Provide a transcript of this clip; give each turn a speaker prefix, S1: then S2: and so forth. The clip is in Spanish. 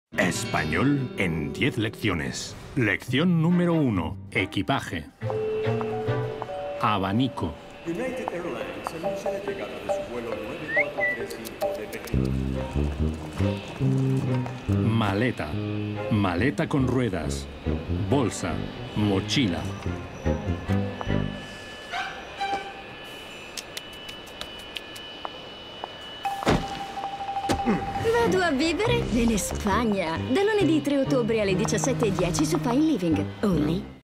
S1: Español en 10 lecciones. Lección número 1. Equipaje. Abanico.
S2: United Airlines anuncia la llegada de su vuelo 9435 de Pekín.
S1: Maleta. Maleta con ruedas. Bolsa. Mochila.
S3: Vado a vivere in Spagna. Da lunedì 3 ottobre alle 17:10 su Fine Living. Only